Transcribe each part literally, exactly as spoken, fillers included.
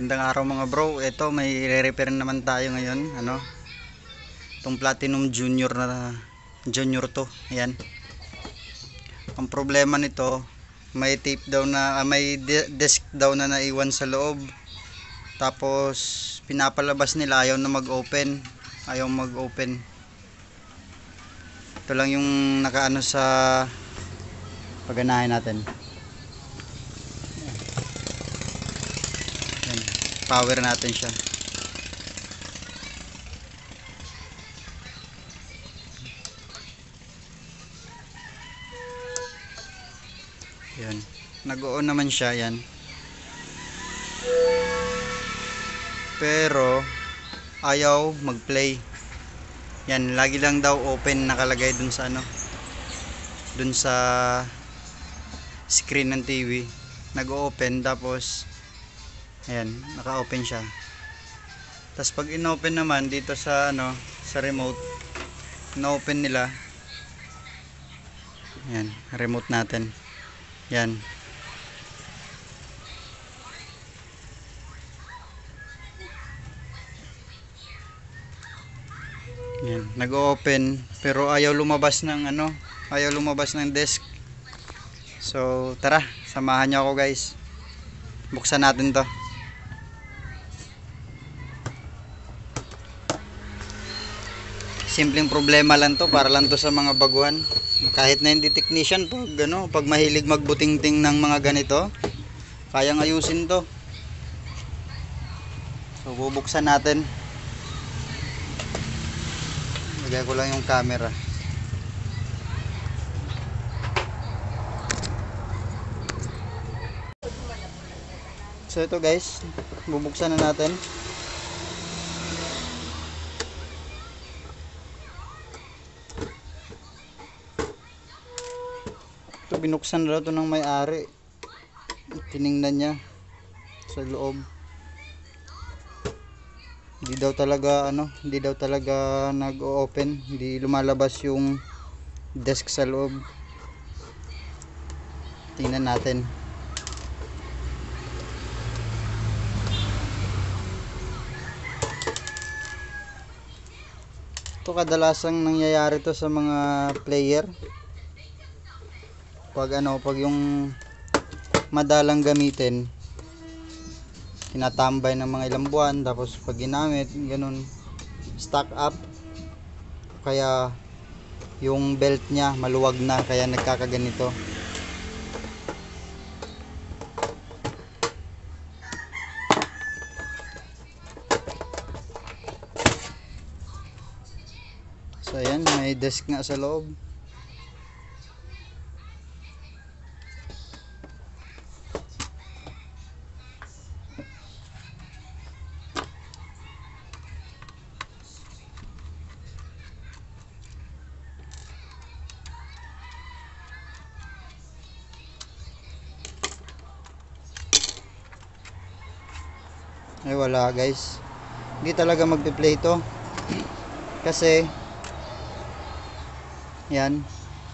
Magandang araw mga bro. Ito may re-repair naman tayo ngayon. Ano? Itong Platinum Junior na Junior to. Ayan. Ang problema nito, may tape daw na ah, may desk daw na naiwan sa loob. Tapos pinapalabas nila, ayaw na mag-open. Ayaw mag-open. Ito lang yung nakaano sa pagganahin natin. Power natin siya. Yan. Nag-on naman siya yan. Pero ayaw mag-play. Yan, lagi lang daw open nakalagay dun sa ano. Dun sa screen ng T V. Nag-open tapos ayan, naka-open siya. Tapos pag in-open naman dito sa ano, sa remote, in-open nila. Ayan, remote natin. Yan. Yan, nag-open pero ayaw lumabas ng ano, ayaw lumabas ng desk. So, tara, samahan niyo ako, guys. Buksan natin 'to. Simpleng problema lang to, para lang to sa mga baguhan. Kahit na hindi technician, pag ano, pag mahilig magbutingting ng mga ganito, kayang ayusin to. So bubuksan natin. Lagay ko lang yung camera. So ito guys, bubuksan na natin. Binuksan daw ito ng may-ari. Tiningnan niya sa loob. Hindi daw talaga ano, hindi daw talaga nag-open, hindi lumalabas yung desk sa loob. Tingnan natin. Ito kadalasang nangyayari to sa mga player. Pag ano, pag yung madalang gamitin, tinatambay ng mga ilang buwan, tapos pag ginamit, ganun, stock up, kaya yung belt niya maluwag na, kaya nagkakaganito. So ayan, may desk nga sa loob. Ay wala guys, hindi talaga magpi-play to kasi yan,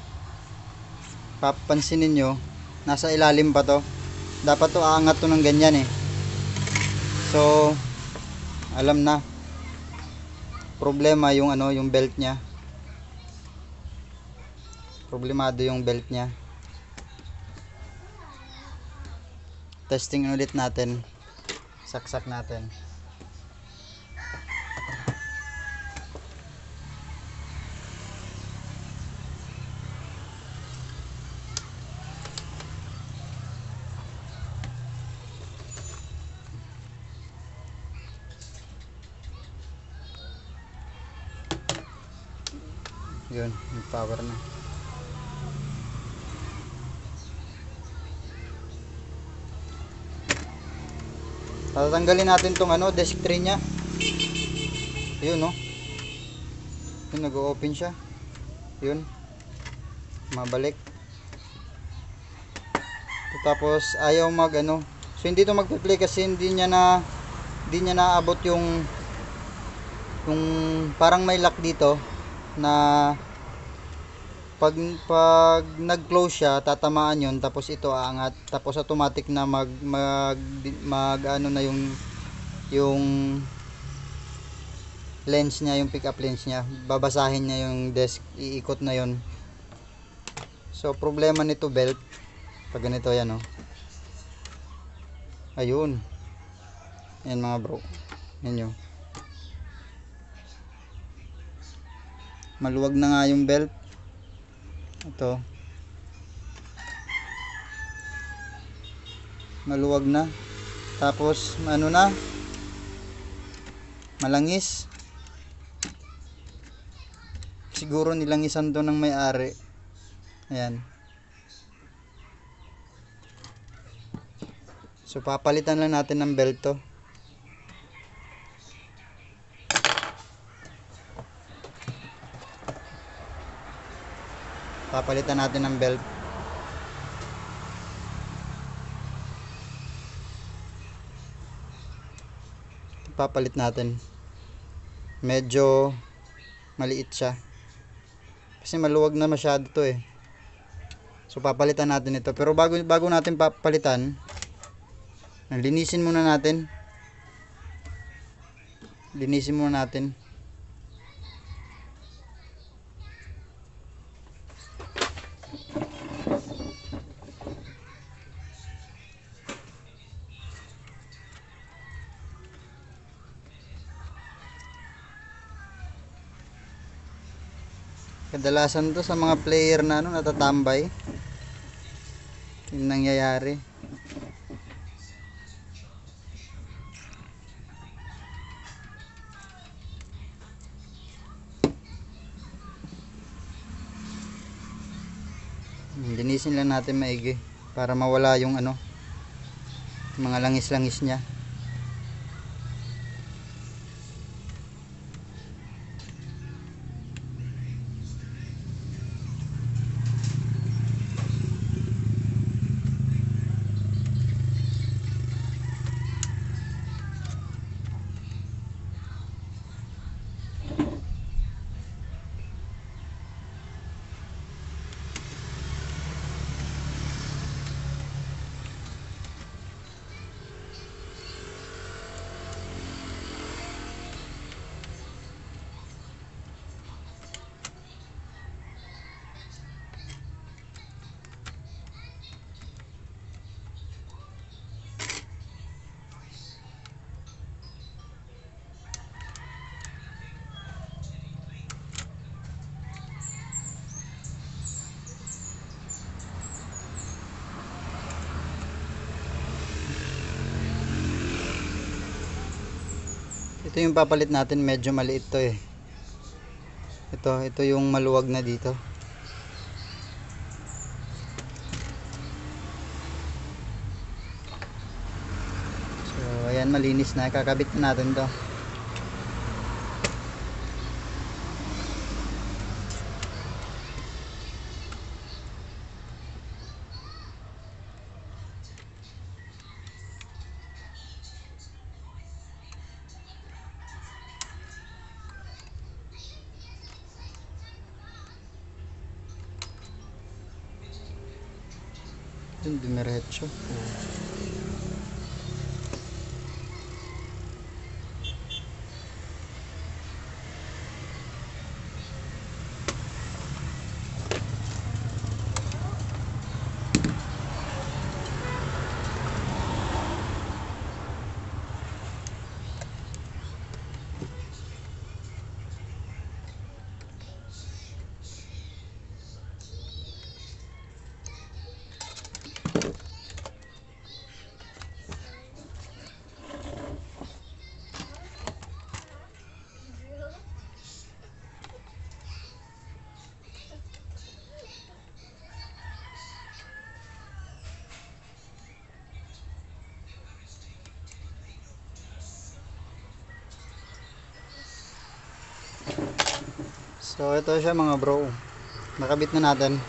papansinin nyo, nasa ilalim pa to. Dapat to aangat to ng ganyan eh. So alam na, problema yung ano, yung belt nya, problemado yung belt nya. Testing ulit natin, saksak natin. Yun, may power na. Tatanggalin natin tong ano, desk tray nya. Yun no. Yun, nag-open siya. Yun. Mabalik. Tapos ayaw mag ano. So hindi to magpe-play kasi hindi niya na hindi niya naabot yung yung parang may lock dito na pag pag nag-close siya, tatamaan yun, tapos ito aangat, tapos automatic na mag mag, mag ano na yung yung lens niya, yung pick up lens niya, babasahin niya yung desk, iikot na yon. So problema nito belt pag ganito, yan oh. Ayun, yan mga bro, yan yun, maluwag na nga yung belt. Ito, maluwag na, tapos ano na, malangis. Siguro nilangisan to ng may-ari. Ayan. So papalitan lang natin ng belt to. Papalitan natin ng belt. Papalit natin. Medyo maliit siya. Kasi maluwag na masyado to eh. So papalitan natin ito. Pero bago bago natin papalitan, linisin muna natin. Linisin muna natin. Kadalasan to sa mga player na ano, natatambay. Yung nangyayari. Linisin lang natin maigi para mawala yung ano, mga langis-langis niya. Ito yung papalit natin, medyo maliit to eh. Ito, ito yung maluwag na dito. So, ayan, malinis na. Kakabit na natin to. Yung dumiretso. Oh. So ito siya mga bro, nakabit na natin.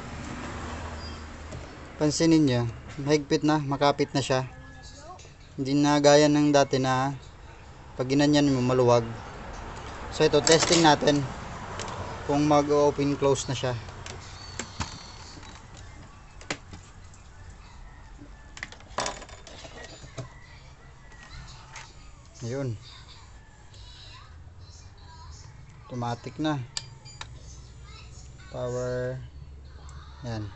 Pansinin nyo, mahigpit na, makapit na siya. Hindi na gaya ng dati na pag ginanyan mo maluwag. So ito, testing natin kung mag-open close na siya. Ayun. Automatic na. Power. Yan.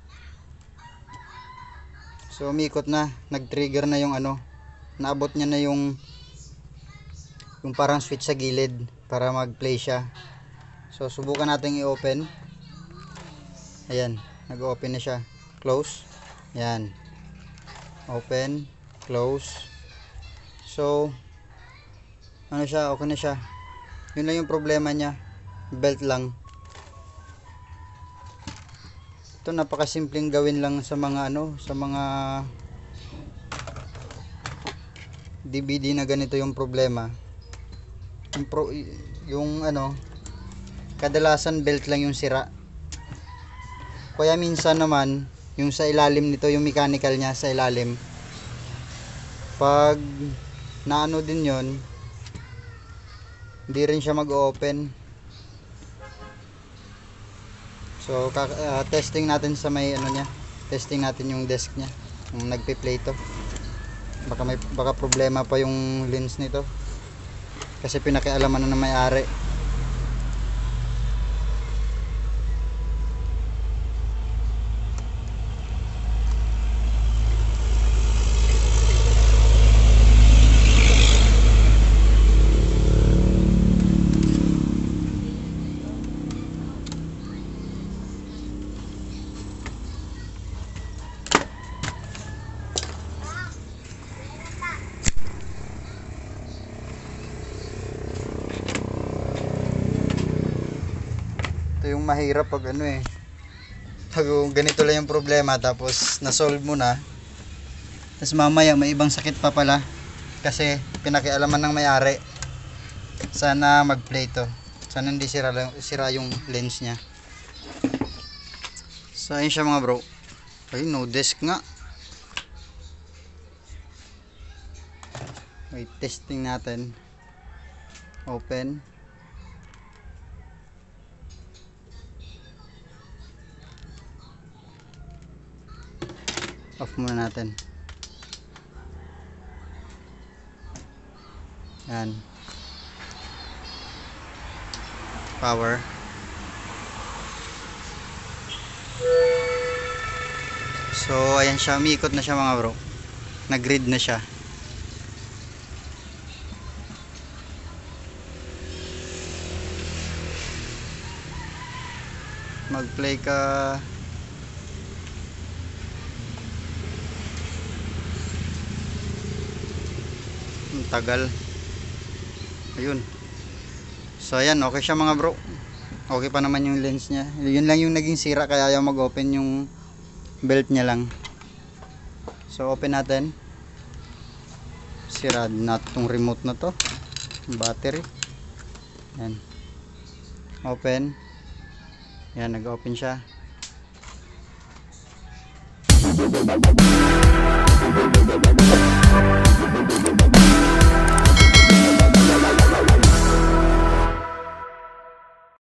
So umikot na, nag-trigger na yung ano, naabot niya na yung yung parang switch sa gilid para mag-play siya. So subukan natin i-open. Ayan, nag-open na siya. Close. Ayan. Open, close. So ano siya, okay na siya. Yun lang yung problema niya, belt lang. Ito napakasimpleng gawin lang sa mga ano, sa mga D V D na ganito yung problema. Yung, pro, yung ano, kadalasan belt lang yung sira. Kaya minsan naman yung sa ilalim nito, yung mechanical niya sa ilalim, pag naano din yon, hindi rin siya mag-open. So uh, testing natin sa may ano niya, testing natin yung desk niya, yung nagpi-play to. Baka may baka problema pa yung lens nito kasi pinakialaman na ng may-ari. Yung mahirap pag ano eh, pag ganito lang yung problema tapos na-solve mo na, tapos mamaya may ibang sakit pa pala kasi pinakialaman ng may-ari. Sana mag-play to, sana hindi sira, sira yung lens nya. So ayun siya mga bro. Ay, no desk nga. Wait, testing natin. Open. Off muna natin. Yan. Power. So ayan siya, umiikot na siya mga bro. Nag-grid na siya. Mag-play ka. Tagal. Ayun. So ayan, okay siya mga bro. Okay pa naman yung lens nya. Yun lang yung naging sira kaya ayaw mag-open yung belt nya lang. So open natin. Sira na tong remote na to. Battery. Yan. Open. Yan, nag-open siya.